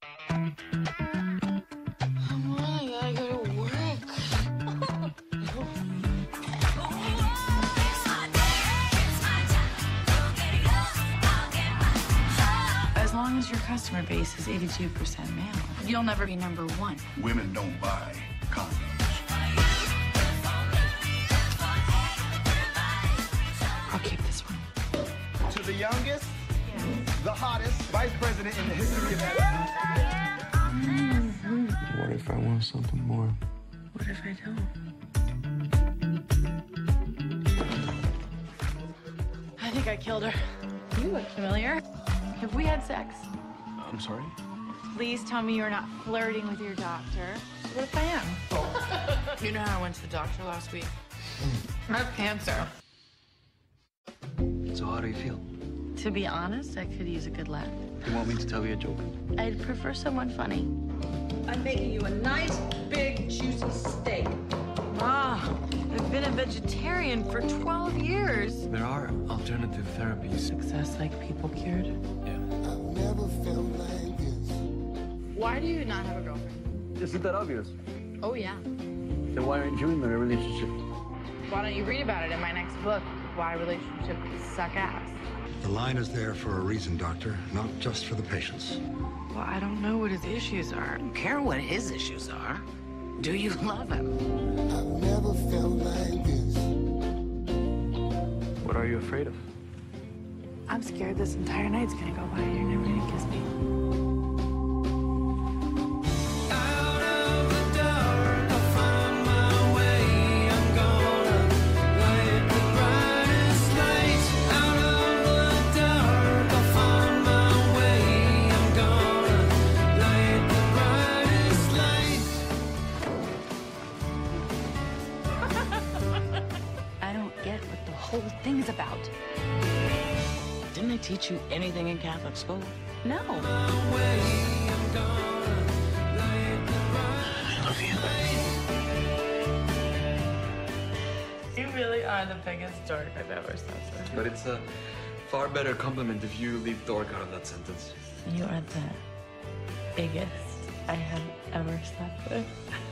Come on, I gotta go to work. As long as your customer base is 82% male, you'll never be number one. Women don't buy condoms. I'll keep this one. To the youngest, the hottest vice president in the history of What if I want something more? What if I don't? I think I killed her. You look familiar. Have we had sex? I'm sorry? Please tell me you're not flirting with your doctor. What if I am? You know how I went to the doctor last week? I have cancer. So how do you feel? To be honest, I could use a good laugh. You want me to tell you a joke? I'd prefer someone funny. I'm making you a nice, big, juicy steak. Ah, I've been a vegetarian for 12 years. There are alternative therapies. Success like people cured. Yeah. Why do you not have a girlfriend? Isn't that obvious? Oh, yeah. Then why aren't you in a relationship? Why don't you read about it in my next book, Why Relationships Suck Ass? The line is there for a reason, Doctor, not just for the patients. Well, I don't know what his issues are. I don't care what his issues are. Do you love him? What are you afraid of? I'm scared this entire night's gonna go by and you're never gonna kiss me. I don't get what the whole thing's about. Didn't they teach you anything in Catholic school? No. I love you. You really are the biggest dork I've ever slept with. But it's a far better compliment if you leave dork out of that sentence. You are the biggest I have ever slept with.